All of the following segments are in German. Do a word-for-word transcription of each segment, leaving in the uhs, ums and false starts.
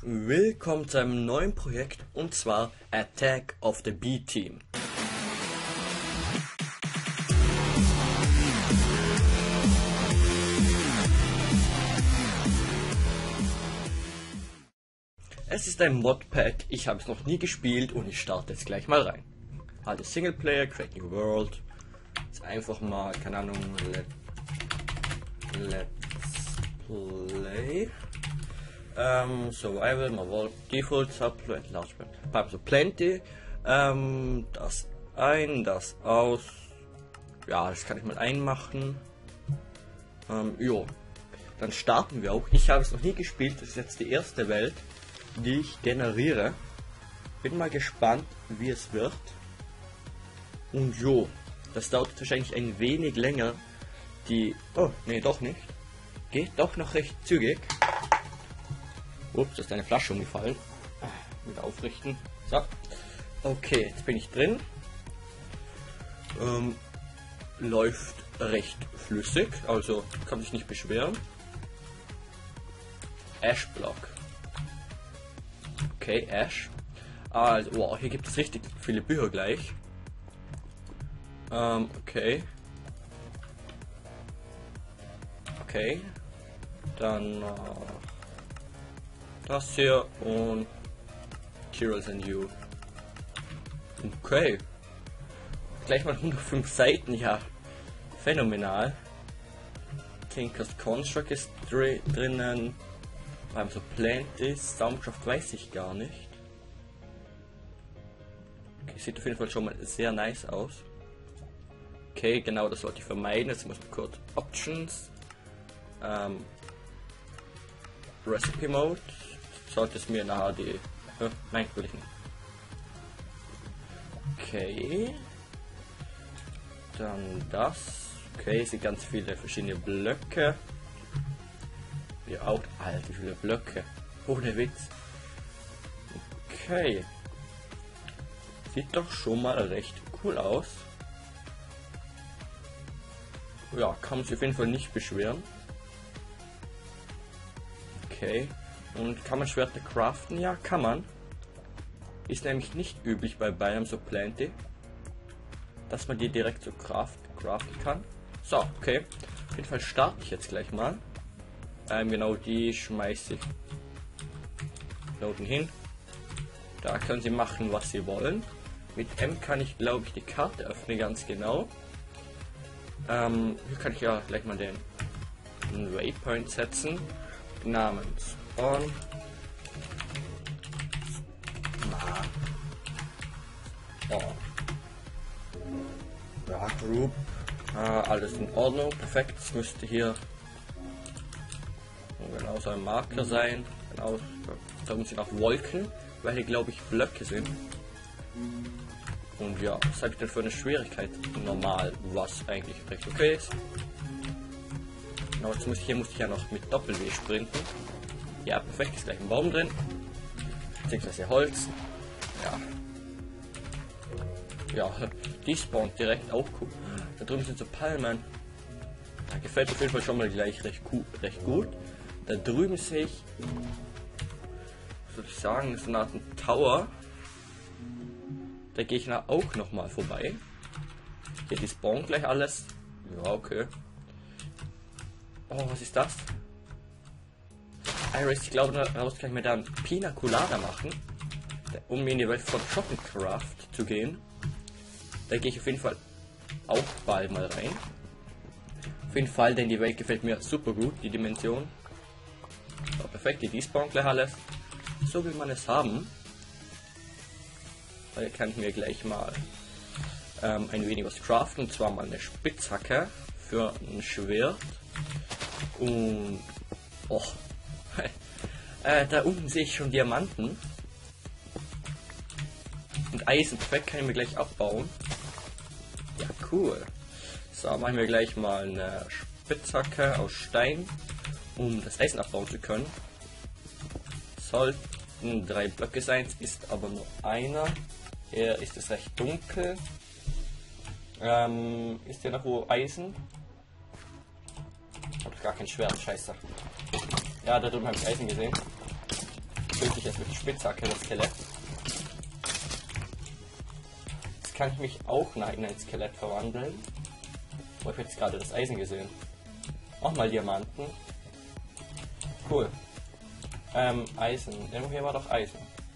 Willkommen zu einem neuen Projekt, und zwar Attack of the B-Team. Es ist ein Modpack, ich habe es noch nie gespielt und ich starte jetzt gleich mal rein. Also Singleplayer, Create New World. Jetzt einfach mal, keine Ahnung, let, Let's Play. Um, Survival, my world, Default, Subplot, Enlargement, Pipes of Plenty. Ähm, das ein, das aus. Ja, das kann ich mal einmachen. Ähm, jo. Dann starten wir auch. Ich habe es noch nie gespielt, das ist jetzt die erste Welt, die ich generiere. Bin mal gespannt, wie es wird. Und jo, das dauert wahrscheinlich ein wenig länger. Die. Oh, nee, doch nicht. Geht doch noch recht zügig. Ups, ist eine Flasche umgefallen. Wieder aufrichten. So. Okay, jetzt bin ich drin. Ähm, läuft recht flüssig, also kann sich nicht beschweren. Ash Block. Okay, Ash. Also, wow, hier gibt es richtig viele Bücher gleich. Ähm, okay. Okay. Dann äh, das hier und Heroes and You. Okay. Gleich mal hundertfünf Seiten, ja. Phänomenal. Tinker's Construct ist dr drinnen. Beim so Plant ist. Soundcraft weiß ich gar nicht. Okay, sieht auf jeden Fall schon mal sehr nice aus. Okay, genau, das sollte ich vermeiden. Jetzt muss ich kurz Options. Ähm, Recipe Mode. Sollte es mir nachher die. Äh, nein, will ich nicht. Okay. Dann das. Okay, sind ganz viele verschiedene Blöcke. Wie auch. Alter, wie viele Blöcke. Ohne Witz. Okay. Sieht doch schon mal recht cool aus. Ja, kann man sich auf jeden Fall nicht beschweren. Okay. Und kann man Schwerter craften? Ja, kann man. Ist nämlich nicht üblich bei Biomes of Plenty, dass man die direkt so craft, craften kann. So, okay. Auf jeden Fall starte ich jetzt gleich mal. Ähm, genau, die schmeiße ich unten hin. Da können sie machen, was sie wollen. Mit M kann ich, glaube ich, die Karte öffnen, ganz genau. Ähm, hier kann ich ja gleich mal den, den Waypoint setzen. Namens On. Oh. Ja, Group. Ah, alles in Ordnung. Perfekt. Es müsste hier genau so ein Marker sein. Genau. Da sind auch Wolken, weil hier, glaube ich, Blöcke sind. Und ja, was habe ich denn für eine Schwierigkeit? Normal, was eigentlich recht okay ist. Genau, jetzt muss ich, hier muss ich ja noch mit Doppel-W sprinten. Ja, perfekt, ist gleich ein Baum drin. Beziehungsweise Holz. Ja. Ja, die spawnt direkt auch cool. Da drüben sind so Palmen. Da gefällt auf jeden Fall schon mal gleich recht, cool, recht gut. Da drüben sehe ich, was soll ich sagen, so eine Art Tower. Da gehe ich nach auch noch mal vorbei. Hier, die spawnen gleich alles. Ja, okay. Oh, was ist das? Iris, ich glaube, daraus kann ich mir dann Pina Colada machen, um in die Welt von Shoppencraft zu gehen. Da gehe ich auf jeden Fall auch bald mal rein. Auf jeden Fall, denn die Welt gefällt mir super gut, die Dimension. So, perfekt, die despawn gleich alles. So will man es haben. Da kann ich mir gleich mal ähm, ein wenig was craften, und zwar mal eine Spitzhacke für ein Schwert. Und oh, äh, da unten sehe ich schon Diamanten und Eisen. Perfekt, kann ich mir gleich abbauen. Ja, cool. So, machen wir gleich mal eine Spitzhacke aus Stein, um das Eisen abbauen zu können. Sollten drei Blöcke sein, ist aber nur einer. Hier ist es recht dunkel. Ähm, ist hier noch wo Eisen? Ich habe gar kein Schwert, scheiße. Ja, da drüben habe ich Eisen gesehen. ich jetzt mit der Spitzhacke, das Skelett. Jetzt kann ich mich auch in ein Skelett verwandeln. Oh, ich habe jetzt gerade das Eisen gesehen. Auch mal Diamanten. Cool. Ähm, Eisen. Irgendwo hier war doch Eisen.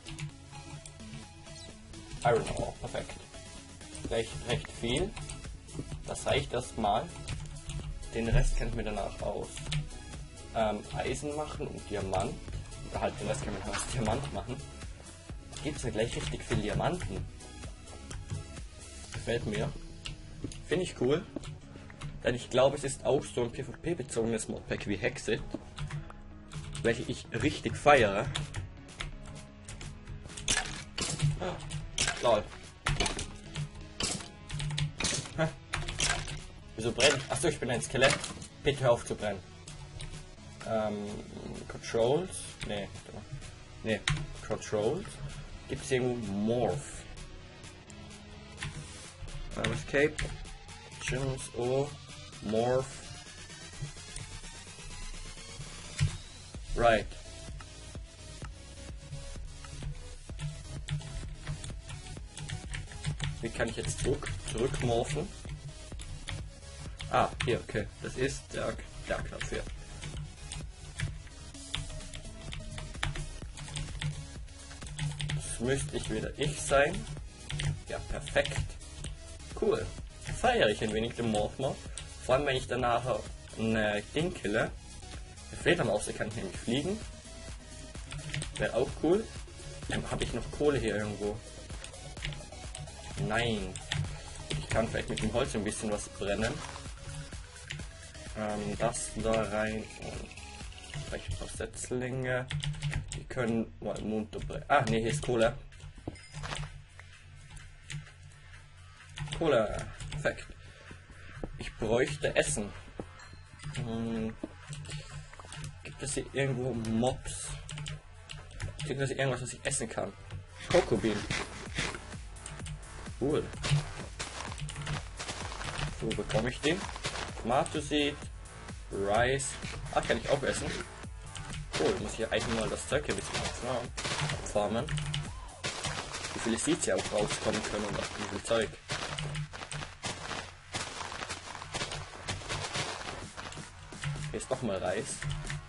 Iron Ore, perfekt. Recht, recht viel. Das reicht erstmal. Den Rest kann ich mir danach aus ähm, Eisen machen und Diamant. Oder halt den Rest kann ich mir aus Diamant machen. Gibt es ja gleich richtig viel Diamanten. Gefällt mir. Finde ich cool. Denn ich glaube, es ist auch so ein PvP-bezogenes Modpack wie Hexit, welche ich richtig feiere. Ah, lol. Hä? Wieso brennt? Achso, ich bin ein Skelett. Bitte hör auf zu brennen. Ähm, Controls? Nee. Nee. Controls? Gibt es irgendwo Morph? Um, Escape. Channels or Morph. Right. Wie kann ich jetzt zurück, zurückmorphen? Ah, hier, okay. Das ist der, der Knopf hier. Das müsste ich wieder ich sein. Ja, perfekt. Cool. Feiere ich ein wenig den Morph-Mod. Vor allem, wenn ich danach eine Ding kille. Eine Fledermaus, die kann ich nämlich fliegen. Wäre auch cool. Ähm, habe ich noch Kohle hier irgendwo? Nein. Ich kann vielleicht mit dem Holz ein bisschen was brennen. Ähm, das da rein und vielleicht ein paar Setzlinge. Die können mal munter brennen. Ah, ne, hier ist Kohle. Kohle. Perfekt. Ich bräuchte Essen. Hm. Gibt es hier irgendwo Mobs? Gibt es hier irgendwas, was ich essen kann? Cocobean. Cool. So bekomme ich den. Tomato Seed, Rice. Ah, kann ich auch essen. Cool, muss ich hier eigentlich mal das Zeug hier ein bisschen abfarmen. Wie viele Seeds hier auch rauskommen können und auch wie viel Zeug. Hier ist nochmal Reis.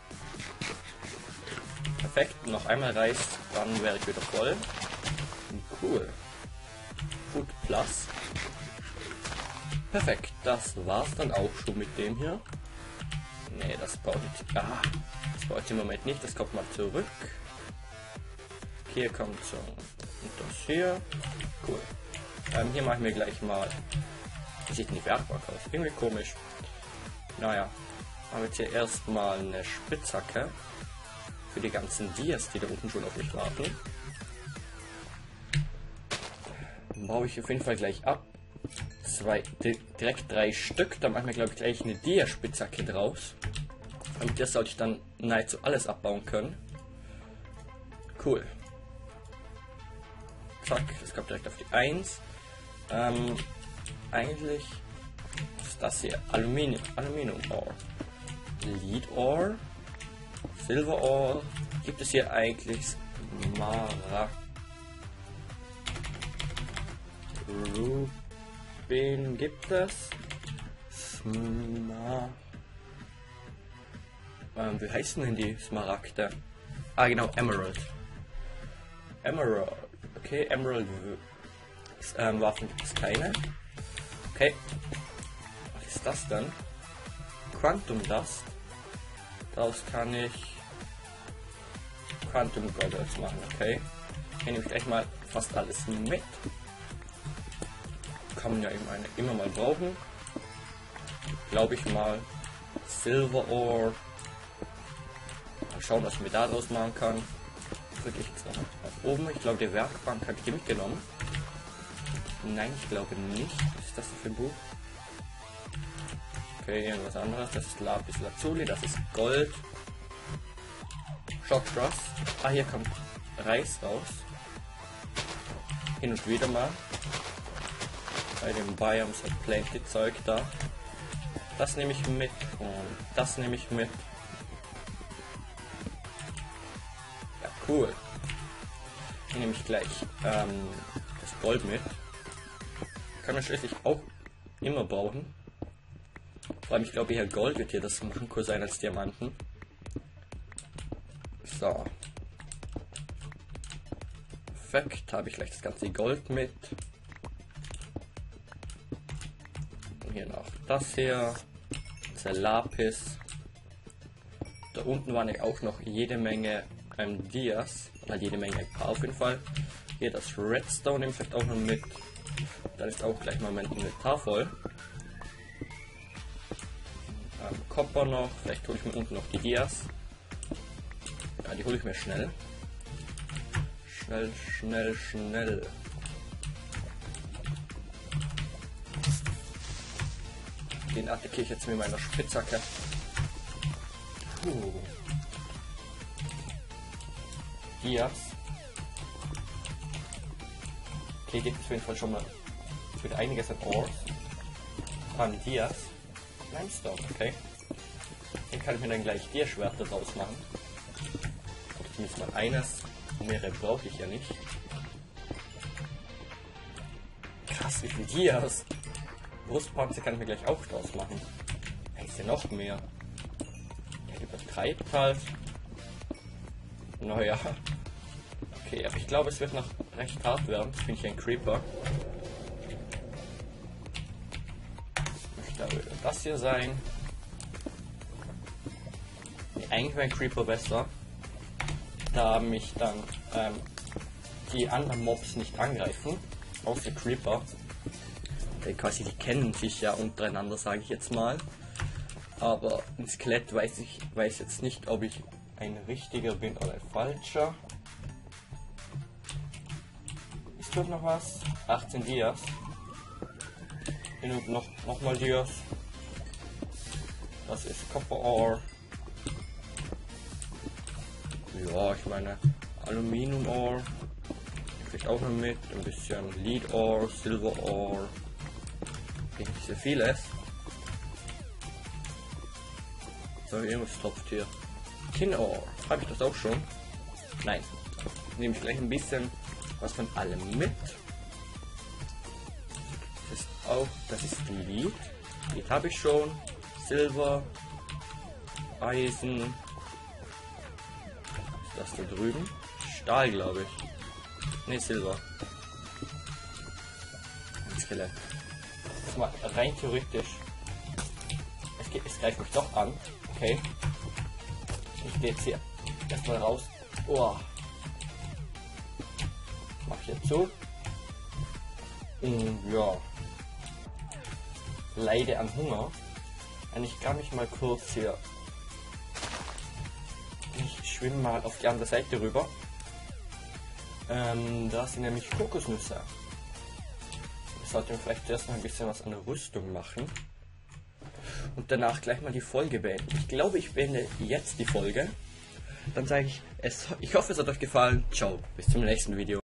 Perfekt, noch einmal Reis, dann wäre ich wieder voll. Cool. Food Plus. Perfekt, das war's dann auch schon mit dem hier. Ne, das baut ich. Ah, das baut ich im Moment nicht, das kommt mal zurück. Hier kommt so. Und das hier. Cool. Ähm, hier machen wir gleich mal. Wie sieht denn die Werkbank aus? Irgendwie komisch. Naja. Haben wir jetzt hier erstmal eine Spitzhacke. Für die ganzen Dias, die da unten schon auf mich warten. Dann baue ich auf jeden Fall gleich ab. Zwei, direkt drei Stück. Da machen wir, glaube ich, gleich eine Dia-Spitzhacke draus. Und das sollte ich dann nahezu alles abbauen können. Cool. Zack, das kommt direkt auf die eins. Ähm, eigentlich ist das hier Aluminium, Aluminium Ore. Lead Ore. Silver Ore. Gibt es hier eigentlich Smaragd? Rubin gibt es. Smar ähm, wie heißen denn die Smaragde? Ah, genau, Emerald. Emerald. Okay, Emerald ähm, Waffen gibt es keine. Okay. Was ist das denn? Quantum Dust. Daraus kann ich Quantum Goggles machen, okay. Hier nehme ich gleich mal fast alles mit. Kann man ja eben eine immer mal brauchen. Glaube ich mal. Silver Ore. Mal schauen, was ich mir daraus machen kann. Drücke ich jetzt noch nach oben. Ich glaube, die Werkbank habe ich hier mitgenommen. Nein, ich glaube nicht. Was ist das für ein Buch? Okay, irgendwas anderes. Das ist Lapis Lazuli, das ist Gold. Shock Rust. Ah, hier kommt Reis raus. Hin und wieder mal. Bei den Biomes hat plenty Zeug da. Das nehme ich mit und das nehme ich mit. Ja, cool. ich nämlich gleich ähm, das Gold mit. Kann man schließlich auch immer brauchen. Vor allem, ich glaube, eher Gold wird hier das Manko sein als Diamanten. So. Perfekt, habe ich gleich das ganze Gold mit. Und hier noch das hier. Das ist Lapis. Da unten waren ja auch noch jede Menge ähm, Dias. Oder jede Menge ein paar auf jeden Fall. Hier das Redstone nehme ich vielleicht auch noch mit. Dann ist auch gleich mal mein Inventar voll. Ähm, Copper noch. Vielleicht hole ich mir unten noch die Dias. Ja, die hole ich mir schnell. Schnell, schnell, schnell. Den attackiere ich jetzt mit meiner Spitzhacke. Puh. Dias. Okay, gibt es auf jeden Fall schon mal für einiges an Ores. An Dias. Limestone, okay. Hier kann ich mir dann gleich Dia-Schwerter draus machen. Oder zumindest mal eines. Mehrere brauche ich ja nicht. Krass, wie viel Dias. Brustpanzer kann ich mir gleich auch draus machen. Da ist ja noch mehr. Er übertreibt halt. Naja. Okay, aber ich glaube, es wird noch recht hart werden. Jetzt bin ich ein Creeper. Möchte aber das hier sein. Nee, eigentlich wäre ein Creeper besser. Da mich dann ähm, die anderen Mobs nicht angreifen. Außer Creeper. Äh, quasi, die kennen sich ja untereinander, sage ich jetzt mal. Aber ein Skelett weiß ich weiß jetzt nicht, ob ich ein richtiger bin oder ein falscher. Ist dort noch was? achtzehn Dias. Und noch, noch mal Dias. Das ist Copper Ore. Ja, ich meine Aluminium Ore. Vielleicht auch noch mit. Ein bisschen Lead Ore, Silver Ore. Nicht so vieles. So, irgendwas tropft hier. Tin Ore. Habe ich das auch schon? Nein. Nehme ich gleich ein bisschen was von allem mit. Das ist auch, das ist Lead. Lead habe ich schon. Silber. Eisen. Was ist das da drüben? Stahl, glaube ich. Ne, Silber. Ein Skelett. Das mal rein theoretisch. Es, geht, es greift mich doch an. Okay. Ich gehe jetzt hier erstmal raus. Oh. Mach ich jetzt so. Und ja. Leide an Hunger. Und ich kann mich mal kurz hier. Ich schwimme mal auf die andere Seite rüber. Ähm, da sind nämlich Kokosnüsse. Ich sollte mir vielleicht erst mal ein bisschen was an der Rüstung machen. Und danach gleich mal die Folge beenden. Ich glaube, ich beende jetzt die Folge. Dann sage ich, es, ich hoffe, es hat euch gefallen. Ciao, bis zum nächsten Video.